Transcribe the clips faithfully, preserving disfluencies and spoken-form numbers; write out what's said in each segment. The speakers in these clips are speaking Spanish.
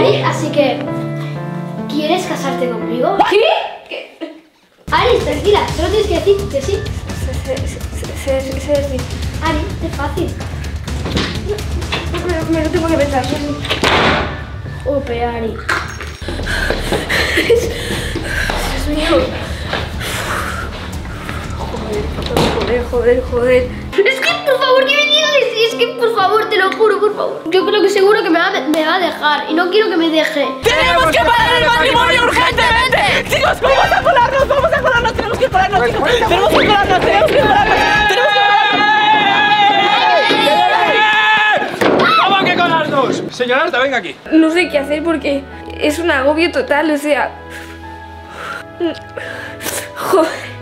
Ari, así que... ¿quieres casarte conmigo? ¿Qué? Ari, tranquila, solo tienes que decir que sí. Sé decir. Ari, es fácil. Me, me lo tengo que pensar. Ope, Ari. Dios mío. Joder, joder, joder, joder. Es que, por favor, que me digas. Es que, por favor, te lo juro, por favor. Yo creo que seguro que me va, me va a dejar. Y no quiero que me deje. ¡Tenemos que parar el matrimonio urgentemente! Chicos, vamos a colarnos, vamos a colarnos. Tenemos que colarnos, chicos. Tenemos que colarnos, tenemos que colarnos. Tenemos que colarnos. ¿Cómo que colarnos? Señora Arta, venga aquí. No sé qué hacer porque es un agobio total, o sea... Joder.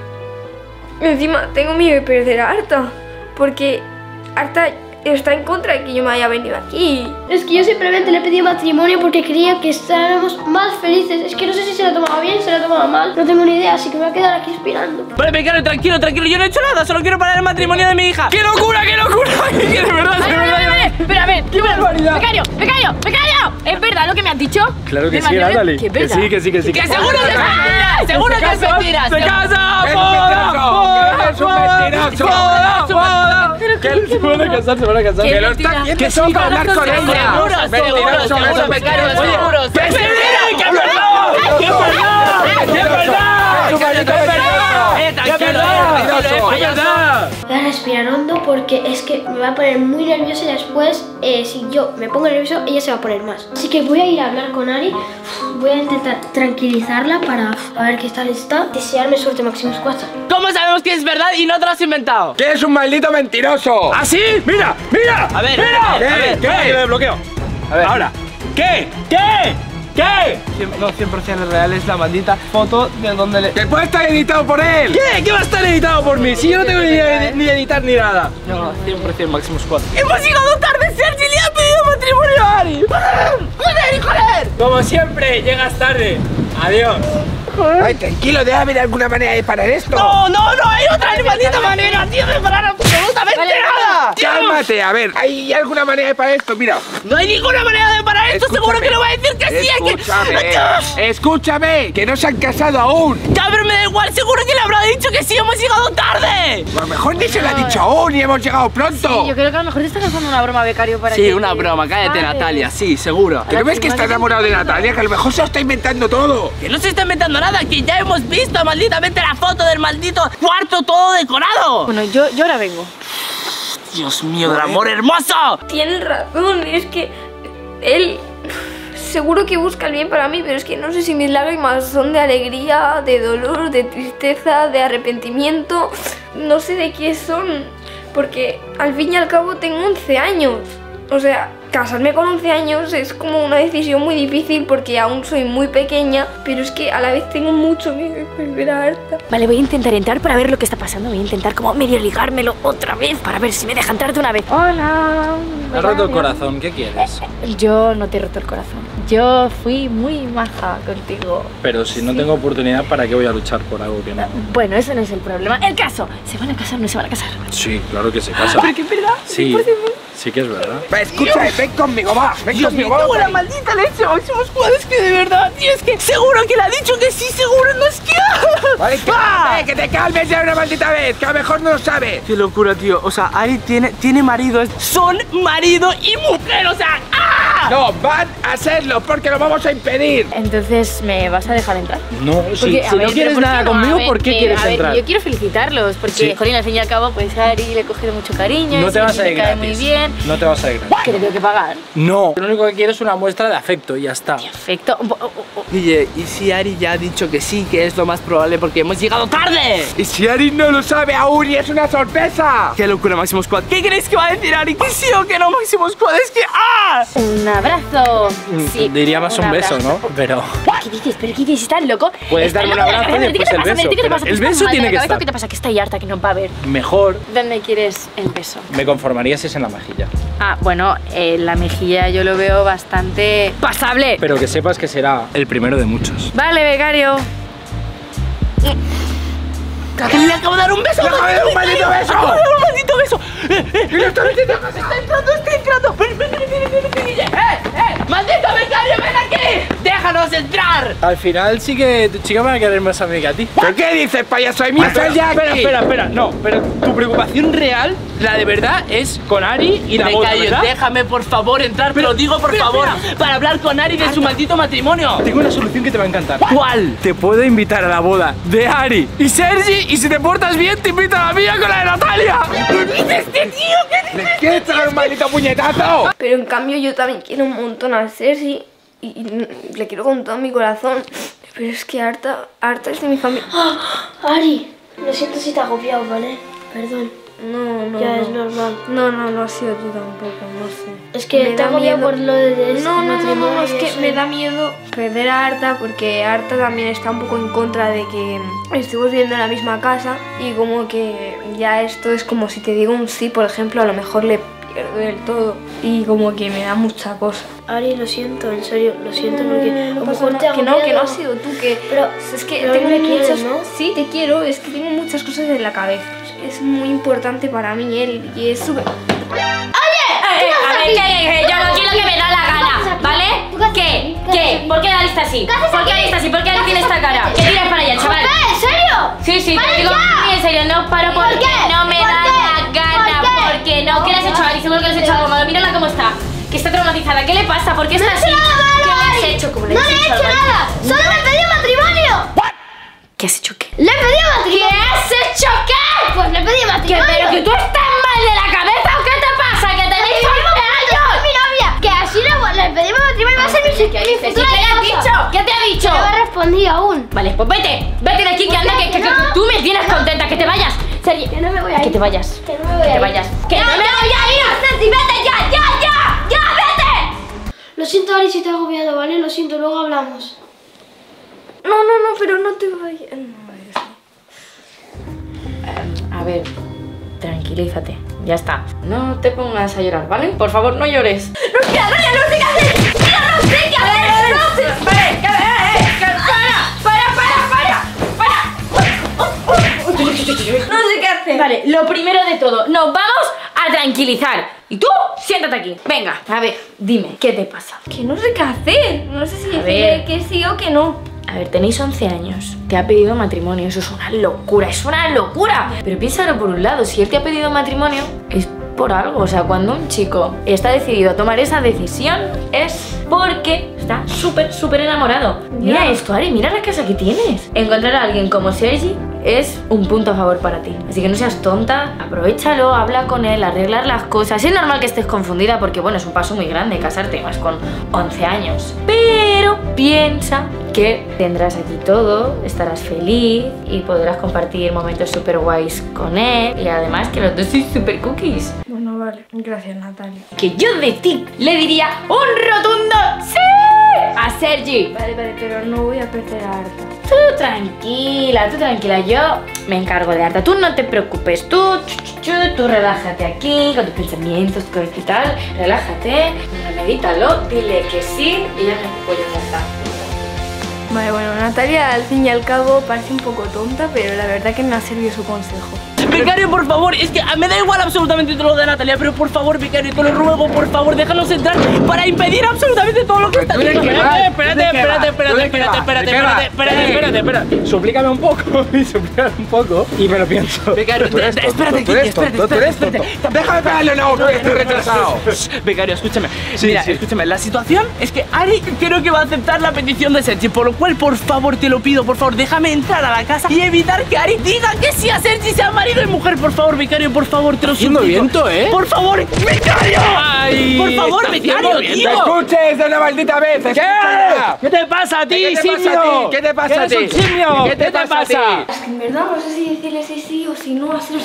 Encima tengo miedo de perder a Arta, porque Arta está en contra de que yo me haya venido aquí. Es que yo simplemente le pedí matrimonio porque quería que estábamos más felices. Es que no sé si se lo tomaba bien, se lo tomaba mal. No tengo ni idea, así que me voy a quedar aquí esperando. Vale, becario, tranquilo, tranquilo. Yo no he hecho nada, solo quiero parar el matrimonio de mi hija. ¡Qué locura, qué locura! ¡De verdad, de verdad! Espera, a ver, ¡Qué barbaridad! becario, becario, becario. ¿Es verdad lo que me has dicho? Claro que ¿De sí, matrimonio? Natalie. ¿Qué Que sí, que sí, que sí. ¡Que seguro que es mentira! ¡Seguro que es mentira! ¡Se casa! ¡Es ¡Boda! ¡Boda! ¡Es un mentiroso! ¡Boda! ¡Boda! Que se van a casar, se van a casar. ¿Qué ¡Que lo mentira? está Que haciendo sí, para hablar con Seguro, ella! seguro, ¡Mentiroso! seguro, ¡Eso es becario, mentiroso! seguro. ¡Que es mentira! ¡Que es verdad! ¡Que es verdad! ¡Que es verdad! ¡Es un maldito mentiroso! Eh, tranquilo, ¡Que es eh, verdad! tranquilo, eh, ¡Es payaso. verdad! Voy a respirar hondo porque es que me va a poner muy nerviosa y después, eh, si yo me pongo nervioso, ella se va a poner más. Así que voy a ir a hablar con Ari. Voy a intentar tranquilizarla para a ver qué tal está. Desearme suerte, Maximus cuatro. ¿Cómo sabemos que es verdad y no te lo has inventado? ¡Que es un maldito mentiroso! ¿Ah, sí? ¡Mira! ¡Mira! A ver, ¡Mira! a ver, a ver. ¿Qué? ¿Qué? Lo desbloqueo. A ver. Ahora. ¿Qué? ¿Qué? ¿Qué? No, cien por ciento real es la maldita foto de donde le... ¡Que puede estar editado por él! ¿Qué? ¿Qué va a estar editado por mí? Si yo no tengo ni idea de ni editar ni nada. No, cien por ciento Maximus cuatro. ¡Hemos llegado tarde! ¡Sergi le ha pedido matrimonio a Ari! ¡Joder, joder! Como siempre, llegas tarde. Adiós. Ay, tranquilo, debe haber alguna manera de parar esto. No, no, no, hay otra maldita manera, tío, de parar absolutamente nada. Tío. Cálmate, a ver, ¿hay alguna manera de parar esto? Mira. No hay ninguna manera de parar esto, seguro que no va a decir que sí, es que... Escúchame, escúchame, que no se han casado aún. Ya, pero me da igual, seguro que le habrá dicho que sí, hemos llegado tarde. A lo mejor ni se lo ha dicho aún y hemos llegado pronto. Sí, yo creo que a lo mejor te estás haciendo una broma, becario, para Sí, que... una broma, cállate, ¿sabes? Natalia, sí, seguro. ¿Que no ves que está enamorado de Natalia? Que a lo mejor se lo está inventando todo. Que no se está inventando nada, que ya hemos visto malditamente la foto del maldito cuarto todo decorado. Bueno, yo, yo ahora vengo. Dios mío, del amor hermoso. Tienes razón, es que él seguro que busca el bien para mí, pero es que no sé si mis lágrimas son de alegría, de dolor, de tristeza, de arrepentimiento. No sé de qué son, porque al fin y al cabo tengo once años. O sea, casarme con once años es como una decisión muy difícil porque aún soy muy pequeña, pero es que a la vez tengo mucho miedo de perder a Arta. Vale, voy a intentar entrar para ver lo que está pasando. Voy a intentar como medio ligármelo otra vez para ver si me deja entrar de una vez. Hola. Me has roto el corazón, ¿qué quieres? Yo no te he roto el corazón. Yo fui muy maja contigo. Pero si no tengo oportunidad, ¿para qué voy a luchar por algo que no? Bueno, eso no es el problema. El caso, ¿se van a casar o no se van a casar? Sí, claro que se casa. ¿Pero qué es verdad? Sí, sí que es verdad. Va, escucha, ven conmigo, va. Ven Dios conmigo, mío, tengo vamos. la maldita leche, Maximus cuatro, es que de verdad, tío, es que seguro que le ha dicho que sí, seguro no es que... Vale, cálmate, que te calmes ya una maldita vez, que a lo mejor no lo sabes. Qué locura, tío, o sea, Ari tiene, tiene marido, son marido y mujer, o sea, ¡ah! No, van a hacerlo porque lo vamos a impedir. Entonces, ¿me vas a dejar entrar? No, si, Porque, si a no ver, quieres pero ¿por qué nada no? conmigo, A ver, ¿por qué que- quieres a ver, entrar? yo quiero felicitarlos, porque, Sí. jolín, al fin y al cabo, pues a Ari le he cogido mucho cariño. No y te vas a le ir cae gratis. muy bien. No te vas a ir gratis. Que le tengo que pagar. No, lo único que quiero es una muestra de afecto y ya está. Perfecto. Oh, oh, oh. Oye, ¿y si Ari ya ha dicho que sí, que es lo más probable porque hemos llegado tarde? Y si Ari no lo sabe aún y es una sorpresa. ¡Qué locura, Maximus cuatro! ¿Qué creéis que va a decir Ari? ¿Que sí o que no, Maximus cuatro? Es que... ¡ah! Un abrazo. Sí, Diría más un beso, abrazo. ¿no? Pero... ¿Qué dices? ¿Pero qué dices? ¿Estás loco? Puedes ¿Estás darme un loco de la abrazo y cabeza? ¿Qué después te el pasa? beso, ¿Qué te pero pasa? el ¿Estás beso mal de tiene la que cabeza o estar. ¿Qué te pasa? Que estoy harta, que no va a haber. mejor ¿Dónde quieres el beso? me conformaría si es en la mejilla. Ah, bueno, eh, la mejilla yo lo veo bastante pasable. Pero que sepas que será el primero de muchos. Vale, becario. ¡Que le acabo de dar un beso! ¡Déjame dar un maldito beso! ¡Acabo de dar un maldito beso! ¡Eh, eh! ¡Y lo estoy diciendo! ¡Está entrando, está entrando! ¡Ven, ven, ven, ven, ven, ven, ven! ¡Eh, eh! ¡Maldito becario, ven aquí! ¡Déjanos entrar! Al final sí que tu chica me va a querer más a mí que a ti. ¿Pero qué dices, payaso? ¡Hay mil Espera, ya aquí! espera, espera, espera, no, pero tu preocupación real, la de verdad, es con Ari y la boda, Becario, ¿verdad? déjame por favor entrar, te lo digo por espera, favor, espera. para hablar con Ari de su maldito matrimonio. Tengo una solución que te va a encantar. ¿Cuál? Te puedo invitar a la boda de Ari y Sergi y si te portas bien te invito a la mía con la de Natalia. ¿Qué dices este tío? ¿Qué ¿Le quieres traer un maldito puñetazo? Pero en cambio yo también quiero un montón a Sergi y, y le quiero con todo mi corazón. Pero es que harta, harta es de mi familia. Ah, Ari, lo siento si te he agobiado, ¿vale? Perdón. No, no, Ya no. es normal. No, no, no ha sido tú tampoco, no sé. Es que Me te da he agobiado miedo. por lo de ese No, no, no, matrimonio no, es y que eso. me da miedo perder a Arta porque Arta también está un poco en contra de que estemos viviendo en la misma casa y como que ya esto es como si te digo un sí, por ejemplo, a lo mejor le pierdo del todo y como que me da mucha cosa. Ari, lo siento, en serio, lo siento porque a lo pasa mejor te nada. he que no, que no agobiado. has sido tú, que Pero es que pero tengo me quieres, muchas, ¿no? sí, te quiero, es que tengo muchas cosas en la cabeza. Es muy importante para mí él y es súper... Eh, a ver, que, que yo no quiero que me da la gana, ¿vale? ¿Qué? ¿Qué? ¿Por qué Ari está así? ¿Por qué Ari está así? ¿Por qué Ari tiene esta cara? ¿Qué tiras para allá, chaval? ¿En serio? Sí, sí, ¡Para te digo ya! muy en serio, no paro ¿Por porque qué? no me ¿Por da qué? la gana, ¿Por qué? porque no. ¿Qué le has hecho a Ari? Seguro que le has hecho algo malo, mírala cómo está, que está traumatizada. ¿Qué le pasa? ¿Por qué está así? ¿Qué le has hecho? ¿Cómo le ¡No has le he hecho hecho algo? nada! ¡Solo le he pedido matrimonio! ¿Qué has hecho qué? ¡Le he pedido ¿Qué matrimonio! has hecho qué? Pues le he pedido ¿Qué, matrimonio. pero que tú estás mal de la cabeza o qué te pasa? ¿Que tenéis once años? ¡Es mi novia! Que así le, le pedimos matrimonio y va a ser mi, ¿Qué mi dices? futura ¿Qué le has esposa. dicho? ¿Qué te ha dicho? No me ha respondido aún. Vale, pues vete, vete de aquí que anda, que, que, que no. tú me tienes contenta, que te vayas. Sergi, Que no me voy a ir. que te vayas. Que no me voy Que a te ir. vayas. Que no me voy a ir. Sergi, vete ya, ya, ya, ya, vete. Lo siento, Ari, si te he agobiado, ¿vale? Lo siento, luego hablamos. No, no, no, pero no te vayas. No, eso. A ver, tranquilízate, ya está. No te pongas a llorar, ¿vale? Por favor, no llores. ¡No, mira, no, no sé qué hacer! ¡Mira, no sé qué hacer! ¡No sé! Vale, que- eh, eh, que- para, para, para, para, para. No sé qué hacer. Vale, lo primero de todo, nos vamos a tranquilizar. Y tú, siéntate aquí. Venga, a ver, dime, ¿qué te pasa? Que no sé qué hacer. No sé si A decirle ver. que sí o que no. A ver, tenéis once años, te ha pedido matrimonio, eso es una locura, es una locura. Pero piénsalo por un lado, si él te ha pedido matrimonio, es por algo. O sea, cuando un chico está decidido a tomar esa decisión, es porque está súper, súper enamorado. Mira esto, Ari, mira la casa que tienes. Encontrar a alguien como Sergi es un punto a favor para ti. Así que no seas tonta, aprovéchalo, habla con él, arreglar las cosas. Es normal que estés confundida porque, bueno, es un paso muy grande casarte, más con once años. Pero piensa que tendrás aquí todo, estarás feliz y podrás compartir momentos súper guays con él. Y además que los dos sois súper cookies. Bueno, vale. Gracias, Natalia. Que yo de ti le diría un rotundo sí a Sergi. Vale, vale, pero no voy a perder a Arta. Tú tranquila, tú tranquila, yo me encargo de Arta, tú no te preocupes, tú, chu, chu, chu, tú relájate aquí con tus pensamientos, tu cabeza y tal, relájate, medítalo, dile que sí y ya me apoyo en Arta. Vale, bueno, Natalia al fin y al cabo parece un poco tonta, pero la verdad que me ha servido su consejo. Becario, por favor, es que me da igual absolutamente todo lo de Natalia, pero por favor, Becario, te lo ruego, por favor, déjanos entrar para impedir absolutamente todo lo que está ¿Tú de haciendo. qué vas? Espérate, ¿Tú de qué espérate, vas? espérate, ¿Tú de qué espérate, vas? espérate, ¿De qué vas? espérate, espérate, espérate, espérate. Suplícame un poco, suplícame un poco y me lo pienso. Becario, Tú eres tonto, espérate, tú eres Kiki, espérate, tonto, tú eres espérate, tonto. espérate. Déjame pegarle una boca, que estoy retrasado. Becario, escúchame. Sí, Mira, sí. escúchame, la situación es que Ari creo que va a aceptar la petición de Sergi, por lo cual, por favor, te lo pido, por favor, déjame entrar a la casa y evitar que Ari diga que sí a Sergi, sea marido y mujer, por favor, Becario, por favor, te lo Haciendo suplico. viento, ¿eh? Por favor, Becario. Ay, Por favor, está Becario, haciendo viento. ¡Que tío. escuches de una maldita vez! ¡Escúchala! ¿Qué te pasa a ti, ¿Qué te pasa simio? a ti? ¿Qué te pasa a ¿Eres ti? un simio? ¿Qué te pasa a ti? Es que en verdad no sé si decirle si sí o si no hacerlo.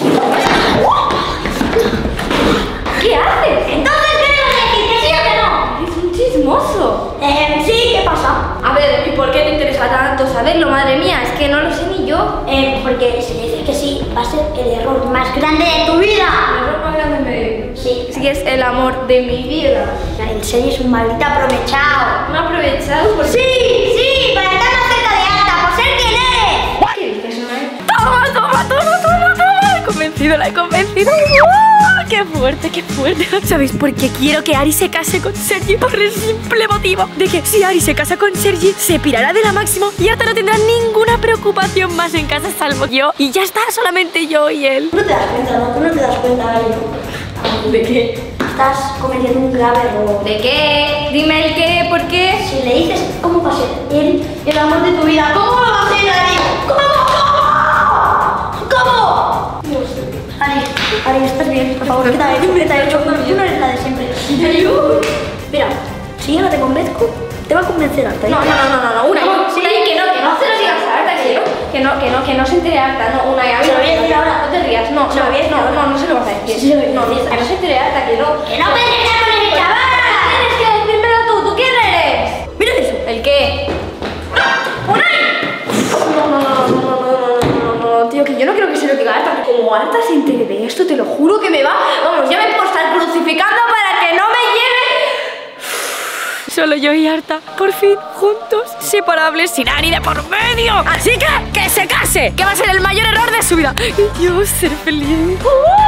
¿Qué haces? Entonces, ¿qué le vas a decir? ¿Que sí o que no? Es un chismoso. Eh, sí, ¿qué pasa? A ver, ¿y por qué te interesa tanto saberlo? Madre mía, es que no lo sé ni yo. Eh, porque si le dices que sí, va a ser el error más grande de tu vida. La ropa grande me... Sí. Sí que es el amor de mi vida. En serio, es un maldito aprovechado. Me ha aprovechado porque... Sí, sí, para estar más cerca de Arta, por ser quien eres. ¿Qué dices, Noé? Toma, toma, toma, toma, toma. La he convencido, la he convencido. ¡Oh, qué qué fuerte, qué fuerte. ¿Sabéis por qué quiero que Ari se case con Sergi? Por el simple motivo de que si Ari se casa con Sergi, se pirará de la Máximo y Arta no tendrá ninguna preocupación más en casa salvo yo. Y ya está, solamente yo y él. No te das cuenta, ¿no? Tú no te das cuenta, Ari. ¿De qué? Estás cometiendo un grave error. ¿De qué? Dime el qué, ¿por qué? Si le dices cómo va a ser él el amor de tu vida, ¿cómo va a ser, Ari? ¿Cómo? ¿Cómo? ¿Cómo? No sé. Ari, Ari, ¿estás bien? Por favor, ¿qué te ha hecho? ¿Qué te ha hecho? Tú no eres la de siempre. Mira, si yo no te convenzco, te va a convencer Arta. No, no, no, no, no, no, una, no, sí, que no, que no se lo digas a Arta, que no, que no, que no, que no se entere Arta, no, una, ya, Se lo voy a decir ahora. no te rías, no, Se lo voy a decir no, ahora. no, no se lo vas a decir, Sí, se lo voy a no, decir. que no se entere Arta, que no, ¡Que no puedes estar con ese chaval! tienes que decírmelo tú, ¿tú quién eres? Mira eso. ¿El qué? ¡Unai! No, no, no, no, no, no, no, no, no, tío, que yo no creo que se lo diga a Arta, como Arta se entere de esto, te lo juro que me va, vamos, ya me puedo estar crucificando para que no me lleve. Solo yo y Arta, por fin, juntos, separables, sin Ari de por medio. Así que, que se case, que va a ser el mayor error de su vida. Y yo ser feliz.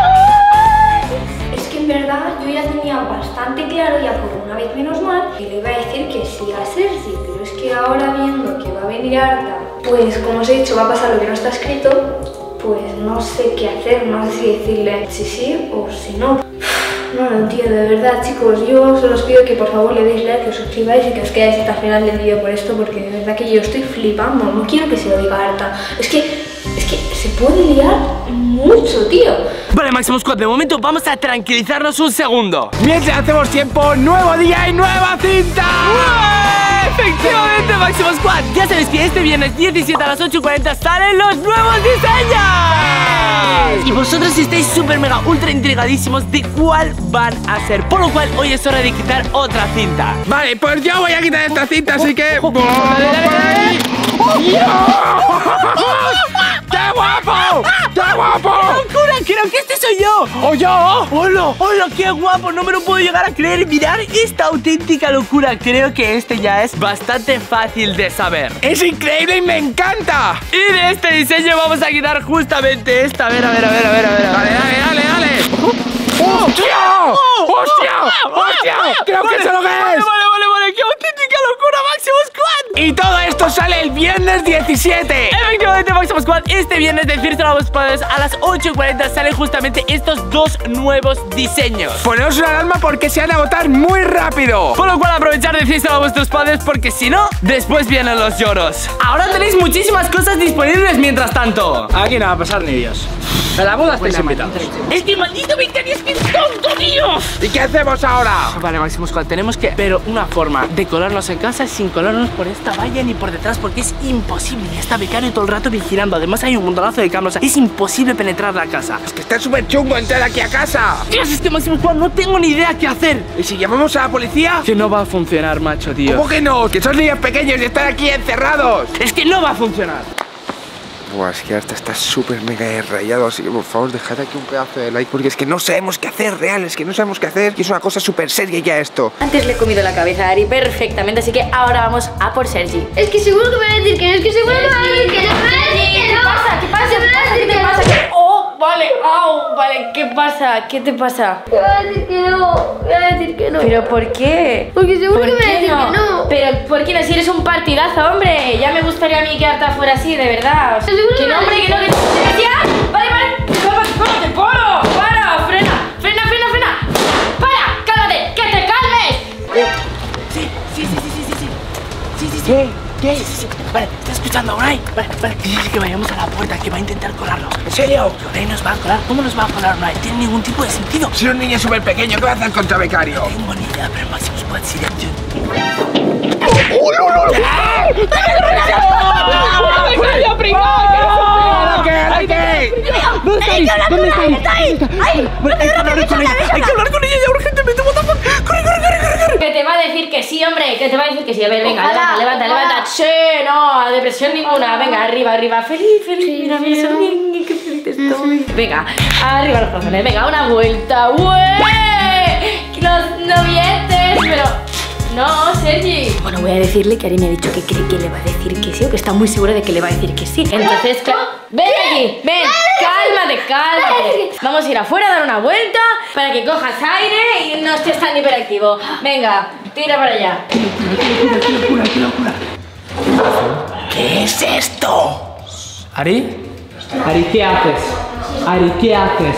Es que en verdad yo ya tenía bastante claro, ya por una vez menos mal, que le iba a decir que sí a Sergi, pero es que ahora viendo que va a venir Arta, pues como os he dicho, va a pasar lo que no está escrito, pues no sé qué hacer, no sé si decirle si sí o si no. No lo entiendo, de verdad, chicos, yo solo os pido que por favor le deis like, que os suscribáis y que os quedáis hasta el final del vídeo por esto, porque de verdad que yo estoy flipando, no quiero que se lo diga a Arta. Es que, es que se puede liar mucho, tío. Vale, Máximo Squad, de momento vamos a tranquilizarnos un segundo. Mientras hacemos tiempo, nuevo día y nueva cinta. Efectivamente, Máximo Squad, ya sabéis que este viernes diecisiete a las ocho y cuarenta salen los nuevos diseños. Y vosotros estáis súper mega ultra intrigadísimos de cuál van a ser, por lo cual hoy es hora de quitar otra cinta. Vale, pues yo voy a quitar esta cinta, así que... Ojo, ojo, dale, dale, dale. ¡Qué guapo! ¡Qué guapo! ¡Locura! Creo que este soy yo. ¡O yo! ¡Hola! ¡Hola! ¡Qué guapo! No me lo puedo llegar a creer. Mirad esta auténtica locura. Creo que este ya es bastante fácil de saber. ¡Es increíble y me encanta! Y de este diseño vamos a quitar justamente esta. A ver, a ver, a ver, a ver, a ver. Dale, dale, dale, dale. ¡Hostia! ¡Hostia! ¡Hostia! Creo que sé lo que Vale, es. vale, vale, vale. ¡Qué auténtica locura, Máximo Squad! Y todo esto sale el viernes diecisiete. Efectivamente, Máximo Squad, este viernes de Fiesta a los Padres a las ocho y cuarenta salen justamente estos dos nuevos diseños. Poneos una alarma porque se van a agotar muy rápido. Por lo cual aprovechar de decírselo a vuestros padres porque si no, después vienen los lloros. Ahora tenéis muchísimas cosas disponibles mientras tanto. Aquí no va a pasar ni Dios. A la boda estáis invitados. Es que maldito Victoria, es que es tonto, tío. ¿Y qué hacemos ahora? Vale, Máximo Squad, tenemos que ver una forma de colarnos en casa sin colarnos por esta valla ni por detrás porque es imposible. Y está becario todo el rato vigilando. Además hay un montonazo de cámaras. Es imposible penetrar la casa. Es que está súper chungo entrar aquí a casa. Dios, es que Máximo Squad, no tengo ni idea qué hacer. ¿Y si llamamos a la policía? Que no va a funcionar, macho, tío. ¿Cómo que no? Que son niños pequeños y están aquí encerrados. Es que no va a funcionar. Buah, es que hasta está súper mega rayado, así que por favor dejad aquí un pedazo de like porque es que no sabemos qué hacer, real, es que no sabemos qué hacer y es una cosa súper seria ya esto. Antes le he comido la cabeza a Ari perfectamente, así que ahora vamos a por Sergi. Es que seguro que me va a decir que no, es que seguro que me va a decir que no, me va a decir que no. ¿Qué pasa? ¿Qué pasa? ¿Qué te pasa? ¿Qué- Oh, vale, au, vale, ¿qué pasa? ¿Qué te pasa? Me va a decir que no, me va a decir que no. ¿Pero por qué? Porque seguro ¿Por que me va a qué decir que no. Pero ¿por qué no? Si eres un partidazo, hombre. Ya me gustaría a mí que Arta fuera así, de verdad. Seguro Que que no, me- hombre, que no, que te decía. Vale, vale. Cálmate, cálmate, paro. Para, frena, frena, frena, frena. Para, cálmate, que te calmes. Sí, sí, sí, sí, sí, sí, sí. Sí, sí, sí. ¿Qué? ¿Qué? Sí, sí, sí. Vale, ¿estás escuchando, Unai? Vale, vale. Que dice que vayamos a la puerta, que va a intentar colarlo. ¿En serio? Unai nos va a colar. ¿Cómo nos va a colar, Unai? No tiene ningún tipo de sentido. Si un niño súper pequeño, ¿qué va a hacer contra becario? No tengo ni idea, pero Máximo Squad silencio. ¿Dónde está ahí? ¿Dónde está ahí? ¡Ay! ¡No me Hay que hablar con ella, hay que hablar con ella ya urgentemente. What the fuck? Corre, corre, corre, corre, corre. Que te va a decir que sí, hombre. Que te va a decir que sí. A ver, venga, Ojalá, levanta, levanta, ojalá. levanta. Sí, no, depresión ninguna. Venga, arriba, arriba. Feliz, feliz. Mira, mira, soy- qué feliz estoy. Venga, arriba los corazones. Venga, una vuelta. ¡Ué! Los novietes. Pero No, Sergi. Bueno, voy a decirle que Ari me ha dicho que cree que le va a decir que sí, o que está muy segura de que le va a decir que sí. Entonces, ven aquí, ven, cálmate, cálmate. Vamos a ir afuera a dar una vuelta para que cojas aire y no estés tan hiperactivo. Venga, tira para allá. ¿Qué es esto? ¿Ari? Ari, ¿qué haces? Ari, ¿qué haces?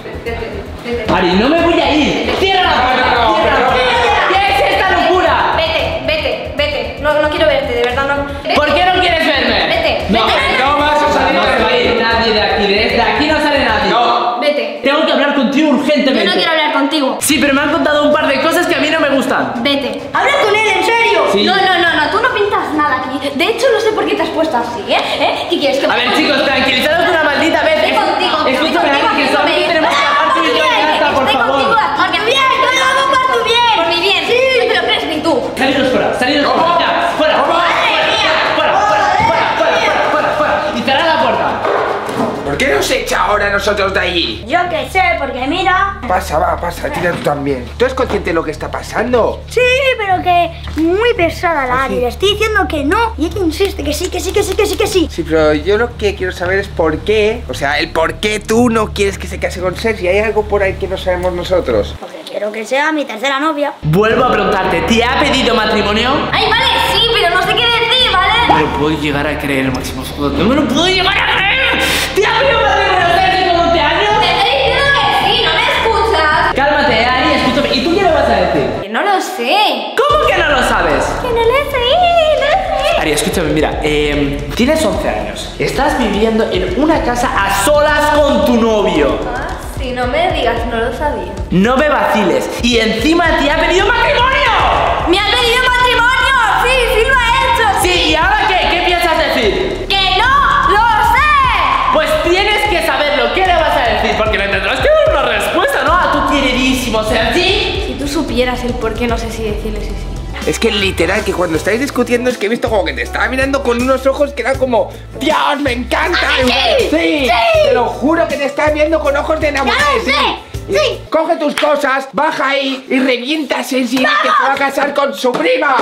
Ari, no me voy a ir. ¡Cierra la puerta! ¡Cierra la puerta! ¿Qué es esta locura? Vete, vete, vete. No, no quiero verte, de verdad no. Vete. ¿Por qué no quieres verme? Vete, No, vete. no vas a salir de nadie de aquí. Desde aquí no sale nadie. No. Vete. Tengo que hablar contigo urgentemente. Yo no quiero hablar contigo. Sí, pero me han contado un par de cosas que a mí no me gustan. Vete. ¡Habla con él, en serio! Sí. No, no, no, no, tú no pintas nada aquí. De hecho, no sé por qué te has puesto así, ¿eh? ¿Eh? ¿Qué quieres que A ver, chicos, tranquilizaros de una maldita vez. Estoy contigo, estoy Escúchame, contigo, Ari, que estoy solamente contigo. tenemos que hablar tú y yo y ya está, por Estoy favor. contigo, porque bien, yo lo hago por tu bien. Por mi bien. Sí. No te lo crees ni tú. Salidos fuera, salidos fuera, ya, fuera, fuera, fuera, fuera, fuera, fuera, fuera, fuera, fuera, y cerrad la puerta. ¿Por qué nos echa ahora a nosotros de allí? Yo qué sé, porque mira... Pasa, va, pasa, tira tú también. ¿Tú eres consciente de lo que está pasando? Sí, pero que muy pesada la Ari. Le estoy diciendo que no y ella insiste que sí, que sí, que sí, que sí, que sí. Sí, pero yo lo que quiero saber es por qué, o sea, el por qué tú no quieres que se case con Sergi. ¿Hay algo por ahí que no sabemos nosotros? Porque quiero que sea mi tercera novia. Vuelvo a preguntarte, ¿te ha pedido matrimonio? Ay, vale, sí, pero no sé qué decir, ¿vale? No me lo puedo llegar a creer, Máximo. No me lo puedo llegar a creer. ¿Te ha pedido matrimonio Sergi con once años? Te estoy diciendo que sí, no me escuchas. Cálmate, Ari, escúchame. ¿Y tú qué le vas a decir? Que no lo sé. ¿Cómo que no lo sabes? Que no lo sé, no lo sé. Ari, escúchame, mira, eh, tienes once años. Estás viviendo en una casa a solas con tu novio. Ah, si no me digas, no lo sabía. No me vaciles. Y encima te ha pedido matrimonio. ¡Me ha pedido matrimonio! ¡Sí, sí lo ha hecho! Sí, ¿y ahora qué? ¿Qué piensas decir? ¡Que no lo sé! Pues tienes que saberlo. ¿Qué le vas a decir? Porque le tendrás que dar una respuesta, ¿no? A tu queridísimo Sergi. Si tú supieras el por qué, no sé si decirle sí, sí. Es que literal, que cuando estáis discutiendo es que he visto como que te estaba mirando con unos ojos que eran como ¡Dios, me encanta! sí! ¡Sí! Te lo juro que te estaba viendo con ojos de enamorada. ¡Ya lo sé! Y ¡Sí! Coge tus cosas, baja ahí y revienta a Sergi que se va a casar con su prima.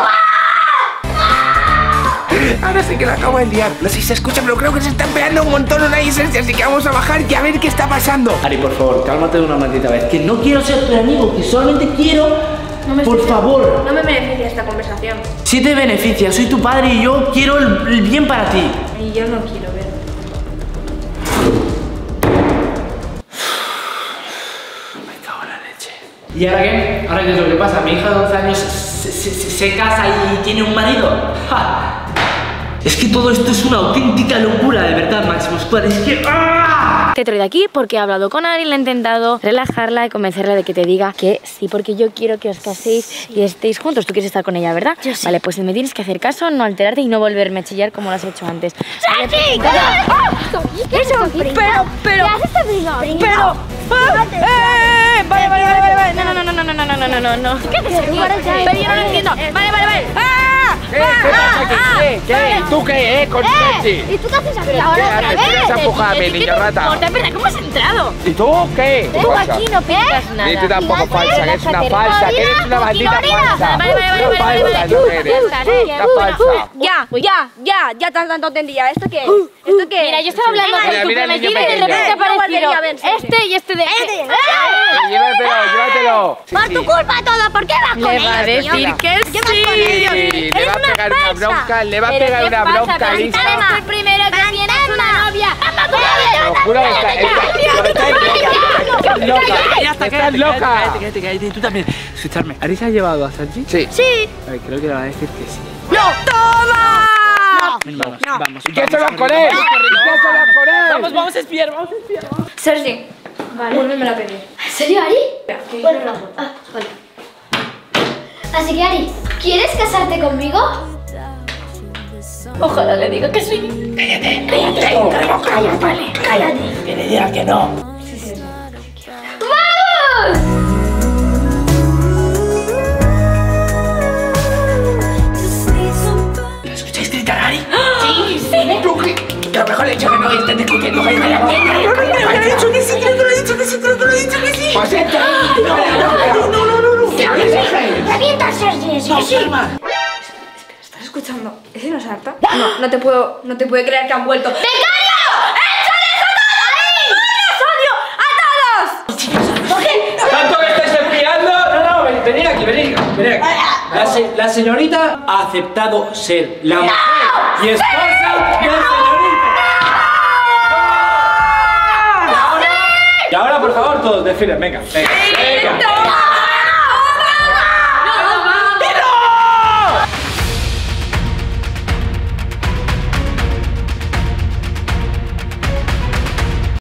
Ahora sí que la acabo de liar. No sé si se escucha, pero creo que se están pegando un montón una y Sergi, así que vamos a bajar y a ver qué está pasando. Ari, por favor, cálmate de una maldita vez. Que no quiero ser tu amigo, que solamente quiero... No me por estoy- favor. No me beneficia esta conversación. Si te beneficia, soy tu padre y yo quiero el, el bien para ti. Y yo no quiero ver. Me cago en la leche. ¿Y ahora qué? ¿Ahora qué es lo que pasa? Mi hija de once años se, se- se- se casa y tiene un marido. ¡Ja! Es que todo esto es una auténtica locura, de verdad, Máximo Squad. Es que... ¡ah! Te he traído aquí porque he hablado con Ari, le he intentado relajarla y convencerla de que te diga que sí, porque yo quiero que os caséis y estéis juntos. Tú quieres estar con ella, ¿verdad? Yo sí. Vale, pues me tienes que hacer caso, no alterarte y no volverme a chillar como lo has hecho antes. ¡Sergi! ¡Eso! Pero, pero... ¿Qué haces esta prima? Pero... ¡Eh! Vale, vale, vale, vale, vale. No, no, no, no, no, no, no, no, no, no. ¿Qué haces aquí? Pero yo no lo entiendo. Vale, vale, vale. ¡Ah! ¿Qué? ¿Qué pasa aquí? ¿Qué? ¿Qué? ¿Y tú qué, eh? Con Sergi. ¿Y tú qué haces aquí ¿Qué ahora otra haces? ¿Qué vez? vas a empujarme, niña rata? Corta, espera, ¿cómo has entrado? ¿Y tú qué? ¿Qué Tú pasa? aquí no pintas nada. Ni tú tampoco, Igual falsa, que eres una falsa, que eres una maldita falsa. Vale, vale, vale, Una vale, vale, falsa, vale. no eres. Ya está, ¿eh? Una falsa. Ya, ya, ya, ya tan tanto tendía. ¿Esto qué es? ¿Esto qué es? Mira, yo estaba hablando Mira, con tu mira el niño prometido y de pequeño. repente ha No aparecido volvería a ver, Sergi. este y este de... Eh, Llévatelo, llévatelo. Sí, Por sí. tu culpa todo, ¿por qué vas con Le va a ella, tío? decir que ¿Qué vas con ella? Sí, le Eres va a una pegar una falsa. bronca, le va a Pero pegar ¿qué una pasa? bronca, Pero lista. eres el primero que tienes una novia. Te lo juro que está- está- estás loca. Ya está, Estás cállate, loca. cállate, cállate, cállate. Tú también. Escuchadme, ¿Ari se ha llevado a Sergi? Sí. Sí. Ay, creo que le va a decir que sí. ¡No! ¡Toma! Vamos, vamos. ¿Y qué se lo con él? ¿Y qué se lo con él? Vamos, vamos a espiar, vamos a espiar. Sergi, vale, vuélvemela a pedir. ¿En serio, Ari? Bueno, ah, vale. Así que, Ari, ¿quieres casarte conmigo? Ojalá le diga que sí. Cállate, cállate, vale, cállate. Que le diga que no. ¡Vamos! ¿Lo escucháis gritar a Ari? Tú, que que a lo mejor le he dicho que no y estén discutiendo. Calla, calla, calla. No, no, no, le he dicho que sí, creo que lo he dicho que sí, creo que lo he dicho que sí. Pues entra. No, no, no, no, no, no. ¿Qué haces, Sergi? Revienta a Sergi, sí, sí. ¿Estás escuchando? ¿Ese no es Arta? No, no te puedo, no te puedo creer que han vuelto. ¡Becario! ¡Échales a todos! ¡Los odio! ¡A todos! ¿Tanto que estáis espiando? No, no, venid aquí, venid aquí, venid aquí. La, se la señorita ha aceptado ser la mujer y esposa del señorito. Y ahora, por favor, todos desfilen, venga, venga, venga.